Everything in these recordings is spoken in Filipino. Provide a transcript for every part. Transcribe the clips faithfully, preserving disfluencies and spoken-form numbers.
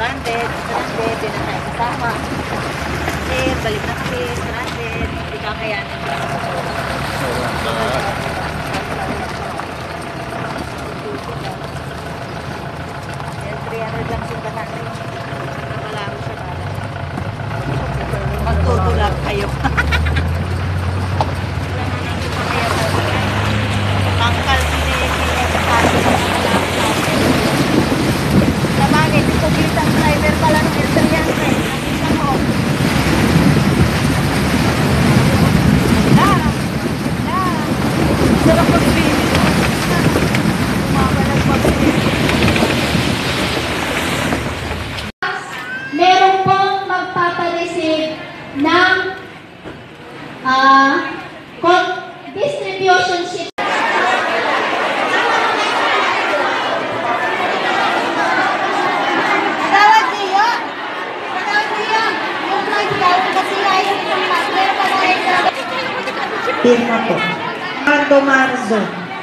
stranded, stranded, din na tayo kasama. Kasi balik na kami, stranded, hindi kakayanin. three hundred lang sundan natin. Nakalaro siya ba? Magtutulak kayo. Tangkal pinipinipitali sa kalaro natin. Sabagay, dito kitang driver pala ng L three hundred. Nakita mo. Wala. Wala. Sarap mag-finish. Umabalag mag-finish. Meron pong magpapareceive ng uh, distribution sheet. Tawag niyo. Tawag niyo. Yung nag-tawag kasi ayaw ng partner pa tayo. Firma po. Mardo Marzo.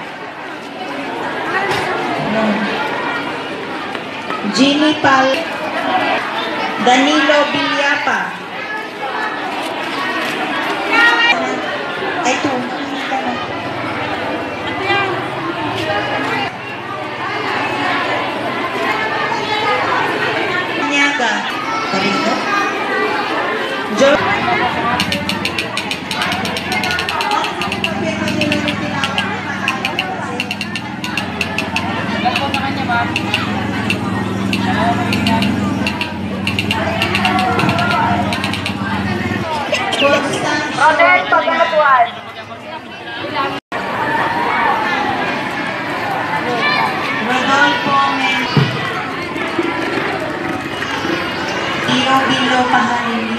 Jimmy Pal. Danilo Villapa. Ay, ito. Nyaga. Karino. Jo. Rodel, pagkakatuan. Rodolfo Men. Tio Bilo Paharin.